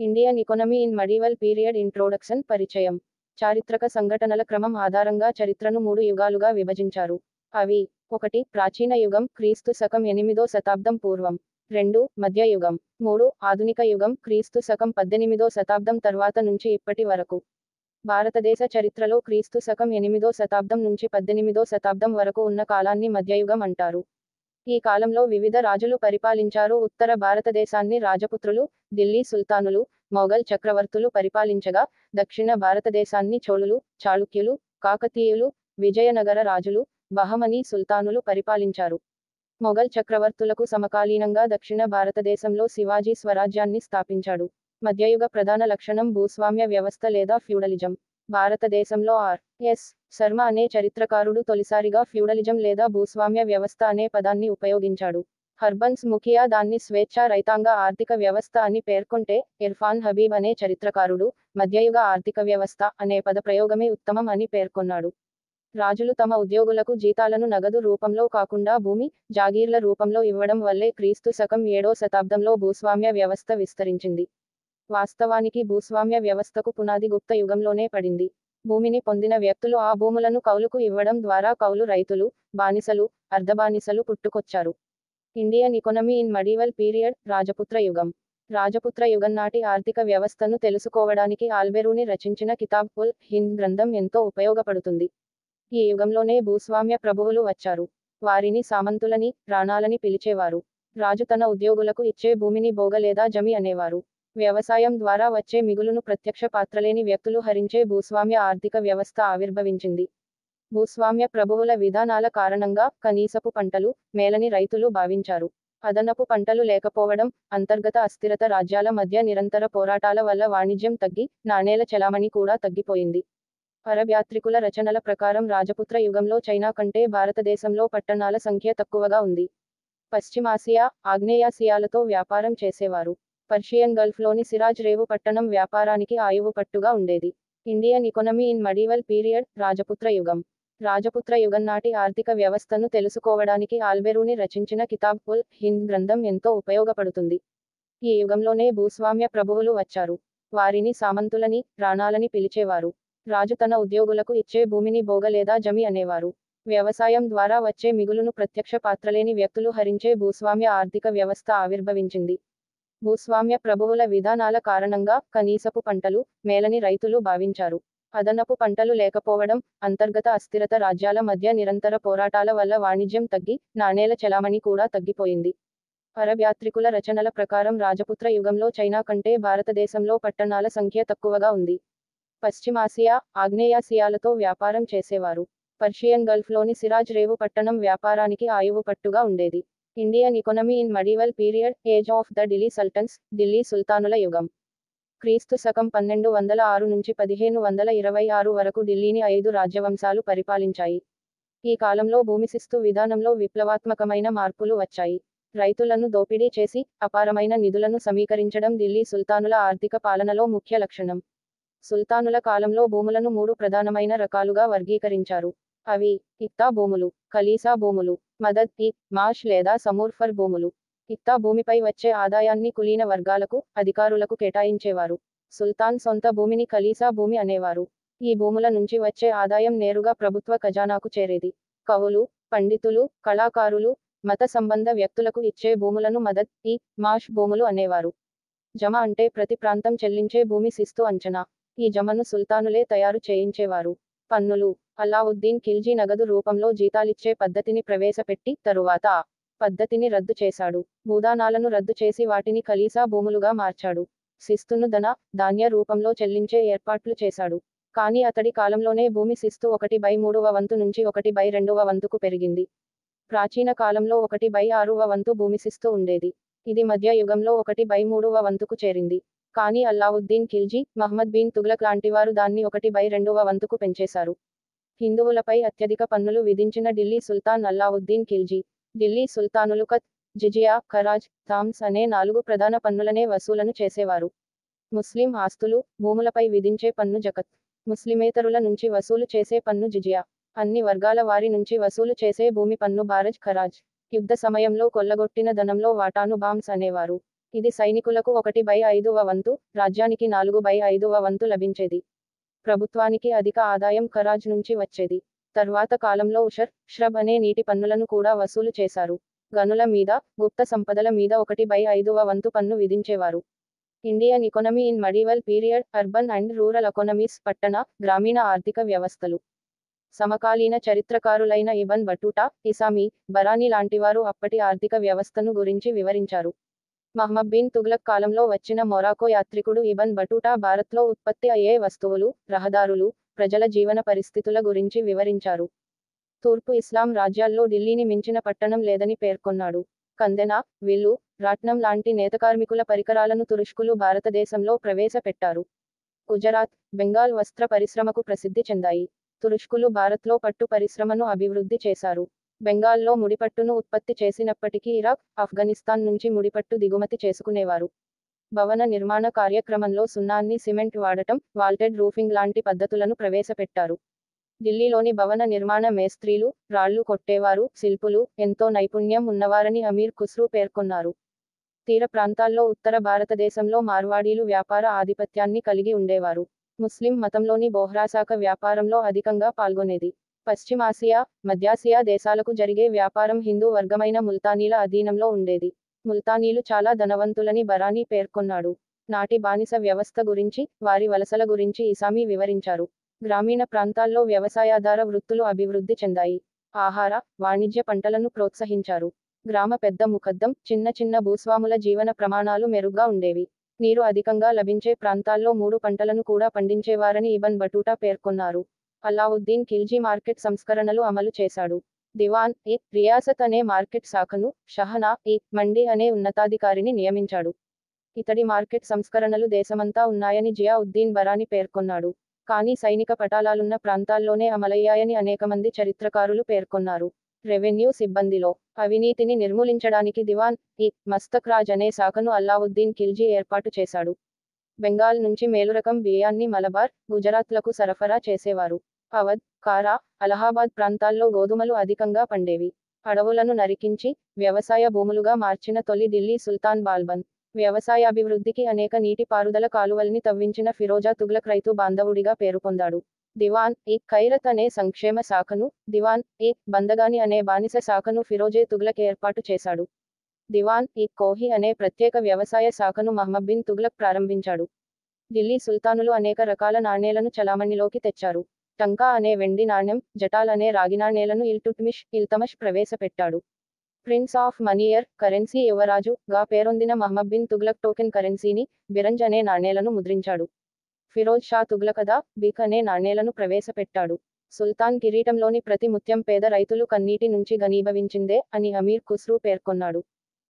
Indian economy in medieval period introduction పరిచయం. చారిత్రక సంఘటనల క్రమం ఆధారంగా చరిత్రను 3 యుగాలుగా విభజించారు. అవి: 1. ప్రాచీన యుగం, క్రీస్తు శకం 8వ శతాబ్దం పూర్వం. 2. మధ్య యుగం. 3. ఆధునిక యుగం, క్రీస్తు శకం 18వ శతాబ్దం తర్వాత నుంచి ఇప్పటి వరకు. భారతదేశ చరిత్రలో క్రీస్తు శకం 8వ శతాబ్దం నుంచి 18వ శతాబ్దం వరకు ఉన్న కాలాన్ని మధ్యయుగం అంటారు. ఈ కాలంలో వివిధ రాజులు పరిపాలించారు. ఉత్తర భారతదేశాన్ని రాజపుత్రులు, ఢిల్లీ సుల్తానులు, మొఘల్ చక్రవర్తులు పరిపాలించగా, దక్షిణ భారతదేశాన్ని చోళులు, చాళుక్యులు, కాకతీయులు, విజయనగర రాజులు, బహమనీ సుల్తానులు పరిపాలించారు. మొఘల్ చక్రవర్తులకు సమకాలీనంగా దక్షిణ భారతదేశంలో శివాజీ స్వరాజ్యాన్ని స్థాపించాడు. మధ్యయుగ ప్రధాన లక్షణం భూస్వామ్య వ్యవస్థ లేదా ఫ్యూడలిజం. భారతదేశంలో ఆర్.ఎస్. శర్మ అనే చరిత్రకారుడు తొలిసారిగా ఫ్యూడలిజం లేదా భూస్వామ్య వ్యవస్థ అనే పదాన్ని ఉపయోగించాడు. హర్బన్స్ ముఖియా దాన్ని స్వేచ్ఛా రైతాంగ ఆర్థిక వ్యవస్థ అని పేర్కొంటే, ఇర్ఫాన్ హబీబ్ అనే చరిత్రకారుడు మధ్యయుగ ఆర్థిక వ్యవస్థ అనే పదప్రయోగమే ఉత్తమం అని పేర్కొన్నాడు. రాజులు తమ ఉద్యోగులకు జీతాలను నగదు రూపంలో కాకుండా భూమి, జాగీర్ల రూపంలో ఇవ్వడం వల్లే క్రీస్తు శకం 7వ శతాబ్దంలో భూస్వామ్య వ్యవస్థ విస్తరించింది. వాస్తవానికి భూస్వామ్య వ్యవస్థకు పునాది గుప్త యుగంలోనే పడింది. భూమిని పొందిన వ్యక్తులు ఆ భూములను కౌలుకు ఇవ్వడం ద్వారా కౌలు రైతులు, బానిసలు, అర్ధబానిసలు పుట్టుకొచ్చారు. Indian economy in medieval period రాజపుత్ర యుగం. రాజపుత్ర యుగం నాటి ఆర్థిక వ్యవస్థను తెలుసుకోవడానికి ఆల్బెరూని రచించిన కితాబ్ ఉల్ హింద్ గ్రంథం ఎంతో ఉపయోగపడుతుంది. ఈ యుగంలోనే భూస్వామ్య ప్రభువులు వచ్చారు. వారిని సామంతులని, రాణాలని పిలిచేవారు. రాజు తన ఉద్యోగులకు ఇచ్చే భూమిని భోగ లేదా జమి అనేవారు. వ్యవసాయం ద్వారా వచ్చే మిగులును ప్రత్యక్ష పాత్రలేని వ్యక్తులు హరించే భూస్వామ్య ఆర్థిక వ్యవస్థ ఆవిర్భవించింది. భూస్వామ్య ప్రభువుల విధానాల కారణంగా కనీసపు పంటలు మేలని రైతులు భావించారు. అదనపు పంటలు లేకపోవడం, అంతర్గత అస్థిరత, రాజ్యాల మధ్య నిరంతర పోరాటాల వల్ల వాణిజ్యం తగ్గి, నాణేల చెలామణి కూడా తగ్గిపోయింది. అరబ్ యాత్రికుల రచనల ప్రకారం రాజపుత్ర యుగంలో చైనా కంటే భారతదేశంలో పట్టణాల సంఖ్య తక్కువగా ఉంది. పశ్చిమాసియా, ఆగ్నేయాసియాలతో వ్యాపారం చేసేవారు. పర్షియన్ గల్ఫ్లోని సిరాజ్ రేవు పట్టణం వ్యాపారానికి ఆయువు పట్టుగా ఉండేది. Indian economy in medieval period రాజపుత్ర యుగం. రాజపుత్ర యుగం నాటి ఆర్థిక వ్యవస్థను తెలుసుకోవడానికి ఆల్బెరూని రచించిన కితాబ్ ఉల్ హింద్ గ్రంథం ఎంతో ఉపయోగపడుతుంది. ఈ యుగంలోనే భూస్వామ్య ప్రభువులు వచ్చారు. వారిని సామంతులని, రాణాలని పిలిచేవారు. రాజు తన ఉద్యోగులకు ఇచ్చే భూమిని భోగ లేదా జమి అనేవారు. వ్యవసాయం ద్వారా వచ్చే మిగులును ప్రత్యక్ష పాత్రలేని వ్యక్తులు హరించే భూస్వామ్య ఆర్థిక వ్యవస్థ ఆవిర్భవించింది. భూస్వామ్య ప్రభువుల విధానాల కారణంగా కనీసపు పంటలు మేలని రైతులు భావించారు. అదనపు పంటలు లేకపోవడం, అంతర్గత అస్థిరత, రాజ్యాల మధ్య నిరంతర పోరాటాల వల్ల వాణిజ్యం తగ్గి, నాణేల చెలామణి కూడా తగ్గిపోయింది. అరబ్ యాత్రికుల రచనల ప్రకారం రాజపుత్ర యుగంలో చైనా కంటే భారతదేశంలో పట్టణాల సంఖ్య తక్కువగా ఉంది. పశ్చిమాసియా, ఆగ్నేయాసియాలతో వ్యాపారం చేసేవారు. పర్షియన్ గల్ఫ్లోని సిరాజ్ రేవు పట్టణం వ్యాపారానికి ఆయువు పట్టుగా ఉండేది. Indian economy in medieval period age of the Delhi sultans Delhi సుల్తానుల యుగం. క్రీస్తు శకం 1206 నుంచి 1526 వరకు ఢిల్లీని 5 రాజ్యవంశాలు పరిపాలించాయి. ఈ కాలంలో భూమిశిస్తు విధానంలో విప్లవాత్మకమైన మార్పులు వచ్చాయి. రైతులను దోపిడీ చేసి, అపారమైన నిధులను సమీకరించడం ఢిల్లీ సుల్తానుల ఆర్థిక పాలనలో ముఖ్య లక్షణం. సుల్తానుల కాలంలో భూములను 3 ప్రధానమైన రకాలుగా వర్గీకరించారు. అవి: ఇక్తా భూములు, ఖలీసా భూములు, మదద్-ఇ-మాష్ లేదా సమూర్ఫర్ భూములు. ఇక్తా భూమిపై వచ్చే ఆదాయాన్ని కులీన వర్గాలకు, అధికారులకు కేటాయించేవారు. సుల్తాన్ సొంత భూమిని ఖలీసా భూమి అనేవారు. ఈ భూముల నుంచి వచ్చే ఆదాయం నేరుగా ప్రభుత్వ ఖజానాకు చేరేది. కవులు, పండితులు, కళాకారులు, మత సంబంధ వ్యక్తులకు ఇచ్చే భూములను మదద్-ఇ-మాష్ భూములు అనేవారు. జమ అంటే ప్రతి ప్రాంతం చెల్లించే భూమి శిస్తు అంచనా. ఈ జమను సుల్తానులే తయారు చేయించేవారు. పన్నులు. అలావుద్దీన్ ఖిల్జీ నగదు రూపంలో జీతాలిచ్చే పద్ధతిని ప్రవేశపెట్టి, తరువాత ఆ పద్ధతిని రద్దు చేశాడు. భూదానాలను రద్దు చేసి వాటిని ఖలీసా భూములుగా మార్చాడు. శిస్తును ధాన్య రూపంలో చెల్లించే ఏర్పాట్లు చేశాడు. కానీ అతడి కాలంలోనే భూమి శిస్తు 1/3వ వంతు నుంచి 1/2వ వంతుకు పెరిగింది. ప్రాచీన కాలంలో 1/6వ వంతు భూమి శిస్తు ఉండేది. ఇది మధ్య యుగంలో 1/3వ వంతుకు చేరింది. కానీ అల్లావుద్దీన్ ఖిల్జీ, మహ్మద్ బిన్ తుగ్లక్ లాంటివారు దాన్ని 1/2వ వంతుకు పెంచేశారు. హిందువులపై అత్యధిక పన్నులు విధించిన ఢిల్లీ సుల్తాన్ అల్లావుద్దీన్ ఖిల్జీ. ఢిల్లీ సుల్తానులు కత్, జిజియా, ఖరాజ్, థామ్స్ అనే 4 ప్రధాన పన్నులనే వసూలను చేసేవారు. ముస్లిం ఆస్తులు, భూములపై విధించే పన్ను జకత్. ముస్లిమేతరుల నుంచి వసూలు చేసే పన్ను జిజియా. అన్ని వర్గాల వారి నుంచి వసూలు చేసే భూమి పన్ను బారజ్ ఖరాజ్. యుద్ధ సమయంలో కొల్లగొట్టిన ధనంలో వాటాను బామ్స్ అనేవారు. ఇది సైనికులకు 1/5వ వంతు, రాజ్యానికి 4/5వ వంతు లభించేది. ప్రభుత్వానికి అధిక ఆదాయం ఖరాజ్ నుంచి వచ్చేది. తర్వాత కాలంలో ఉషర్, ష్రబ్ అనే నీటి పన్నులను కూడా వసూలు చేశారు. గనుల మీద, గుప్త సంపదల మీద 1/5వ వంతు పన్ను విధించేవారు. Indian economy in medieval period, urban and rural economies, పట్టణ, గ్రామీణ ఆర్థిక వ్యవస్థలు. సమకాలీన చరిత్రకారులైన ఇబన్ బటూటా, ఇసామి, బరానీ లాంటివారు అప్పటి ఆర్థిక వ్యవస్థను గురించి వివరించారు. మహమ్మద్ బిన్ తుగ్లక్ కాలంలో వచ్చిన మొరాకో యాత్రికుడు ఇబన్ బటూటా భారత్లో ఉత్పత్తి అయ్యే వస్తువులు, రహదారులు, ప్రజల జీవన పరిస్థితుల గురించి వివరించారు. తూర్పు ఇస్లాం రాజ్యాల్లో ఢిల్లీని మించిన పట్టణం లేదని పేర్కొన్నాడు. కందెన, విల్లు, రాట్నం లాంటి నేతకార్మికుల పరికరాలను తురుష్కులు భారతదేశంలో ప్రవేశపెట్టారు. గుజరాత్, బెంగాల్ వస్త్ర పరిశ్రమకు ప్రసిద్ధి చెందాయి. తురుష్కులు భారత్లో పట్టు పరిశ్రమను అభివృద్ధి చేశారు. బెంగాల్లో ముడిపట్టును ఉత్పత్తి చేసినప్పటికీ ఇరాక్, ఆఫ్ఘనిస్తాన్ నుంచి ముడిపట్టు దిగుమతి చేసుకునేవారు. భవన నిర్మాణ కార్యక్రమంలో సున్నాన్ని సిమెంట్ వాడటం, వాల్టెడ్ రూఫింగ్ లాంటి పద్ధతులను ప్రవేశపెట్టారు. ఢిల్లీలోని భవన నిర్మాణ మేస్త్రీలు, రాళ్లు కొట్టేవారు, శిల్పులు ఎంతో నైపుణ్యం ఉన్నవారని అమీర్ ఖుస్రూ పేర్కొన్నారు. తీర ప్రాంతాల్లో ఉత్తర భారతదేశంలో మార్వాడీలు వ్యాపార ఆధిపత్యాన్ని కలిగి ఉండేవారు. ముస్లిం మతంలోని బోహ్రాశాఖ వ్యాపారంలో అధికంగా పాల్గొనేది. పశ్చిమాసియా, మధ్యాసియా దేశాలకు జరిగే వ్యాపారం హిందూ వర్గమైన ముల్తానీల అధీనంలో ఉండేది. ముల్తానీలు చాలా ధనవంతులని బరానీ పేర్కొన్నాడు. నాటి బానిస వ్యవస్థ గురించి, వారి వలసల గురించి ఇసామి వివరించారు. గ్రామీణ ప్రాంతాల్లో వ్యవసాయాధార వృత్తులు అభివృద్ధి చెందాయి. ఆహార, వాణిజ్య పంటలను ప్రోత్సహించారు. గ్రామ పెద్ద ముఖద్దం, చిన్న చిన్న భూస్వాముల జీవన ప్రమాణాలు మెరుగ్గా ఉండేవి. నీరు అధికంగా లభించే ప్రాంతాల్లో 3 పంటలను కూడా పండించేవారని ఇబన్ బటూటా పేర్కొన్నారు. అలావుద్దీన్ ఖిల్జీ మార్కెట్ సంస్కరణలు అమలు చేశాడు. దివాన్ ఇ రియాసత్ అనే మార్కెట్ శాఖను, షహనా ఇ మండి అనే ఉన్నతాధికారిని నియమించాడు. ఇతడి మార్కెట్ సంస్కరణలు దేశమంతా ఉన్నాయని జియా ఉద్దీన్ బరానీ పేర్కొన్నాడు. కానీ సైనిక పటాలాలున్న ప్రాంతాల్లోనే అమలయ్యాయని అనేకమంది చరిత్రకారులు పేర్కొన్నారు. రెవెన్యూ సిబ్బందిలో అవినీతిని నిర్మూలించడానికి దివాన్ ఇ మస్తక్ రాజ్ అనే శాఖను అల్లావుద్దీన్ ఖిల్జీ ఏర్పాటు చేశాడు. బెంగాల్ నుంచి మేలురకం బియ్యాన్ని మలబార్, గుజరాత్లకు సరఫరా చేసేవారు. అవధ్, కారా, అలహాబాద్ ప్రాంతాల్లో గోధుమలు అధికంగా పండేవి. అడవులను నరికించి, వ్యవసాయ భూములుగా మార్చిన తొలి ఢిల్లీ సుల్తాన్ బాల్బన్. వ్యవసాయాభివృద్ధికి అనేక నీటిపారుదల కాలువల్ని తవ్వించిన ఫిరోజా తుగ్లక్ రైతు బాంధవుడిగా పేరు పొందాడు. దివాన్ ఇ ఖైరత్ అనే సంక్షేమ శాఖను, దివాన్ ఇ బందగాని అనే బానిస శాఖను ఫిరోజే తుగ్లక్ ఏర్పాటు చేశాడు. దివాన్ ఇ కోహి అనే ప్రత్యేక వ్యవసాయ శాఖను మహమ్మద్ బిన్ తుగ్లక్ ప్రారంభించాడు. ఢిల్లీ సుల్తానులు అనేక రకాల నాణేలను చలామణిలోకి తెచ్చారు. టంకా అనే వెండి నాణెం, జటాల్ అనే రాగి నాణేలను ఇల్తమష్ ప్రవేశపెట్టాడు. ప్రిన్స్ ఆఫ్ మనీయర్, కరెన్సీ యువరాజు గా పేరొందిన మహమ్మద్ బిన్ తుగ్లక్ టోకెన్ కరెన్సీని, బిరంజ్ అనే నాణేలను ముద్రించాడు. ఫిరోజ్ షా తుగ్లకదా, బిక్ అనే నాణేలను ప్రవేశపెట్టాడు. సుల్తాన్ కిరీటంలోని ప్రతి ముత్యం పేద రైతులు కన్నీటి నుంచి ఘనీభవించిందే అని అమీర్ ఖుస్రూ పేర్కొన్నాడు.